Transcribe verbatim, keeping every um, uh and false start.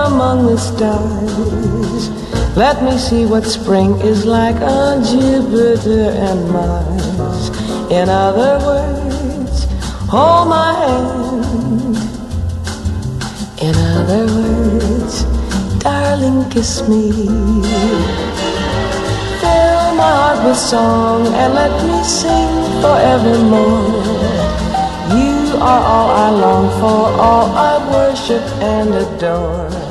among the stars. Let me see what spring is like on Jupiter and Mars. In other words, hold my hand. In other words, darling, kiss me. Fill my heart with song and let me sing forevermore. You are all I long for, all I worship and adore.